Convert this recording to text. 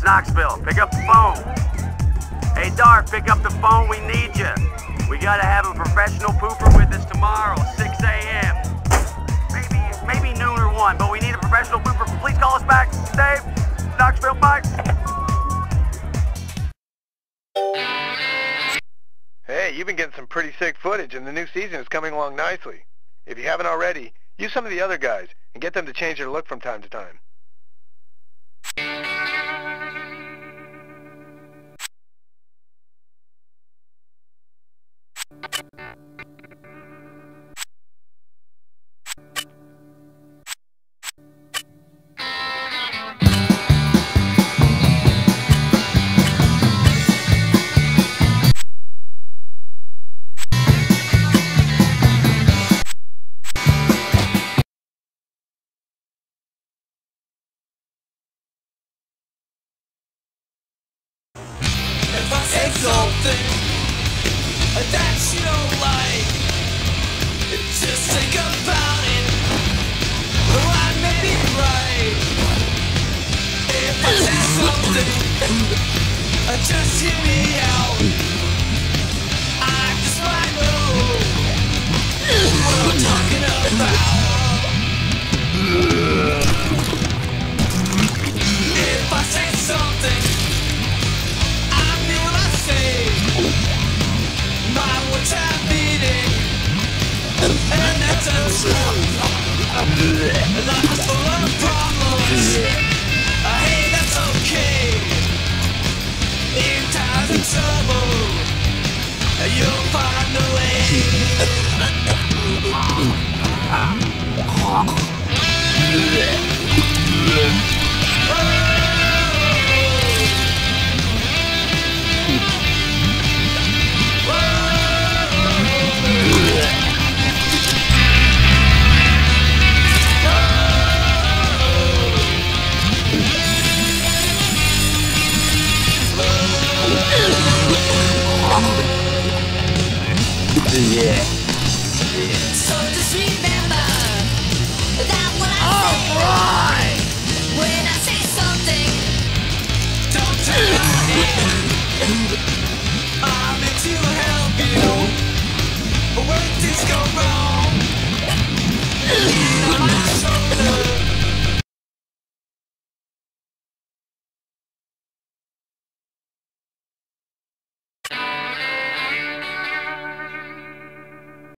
Knoxville, pick up the phone. Hey, Dart, pick up the phone, we need you. We gotta have a professional pooper with us tomorrow, 6 a.m. Maybe noon or 1, but we need a professional pooper. Please call us back. Dave, Knoxville, bye. Hey, you've been getting some pretty sick footage, and the new season is coming along nicely. If you haven't already, use some of the other guys, and get them to change their look from time to time. Something that you don't like, just think about it. Oh, I may be right. If I say something, just hear me out. I just might know what I'm talking about. If I say something, my words are beating, and that's untrue. Life is full of problems. Hey, that's okay. In times of trouble, you'll find a way.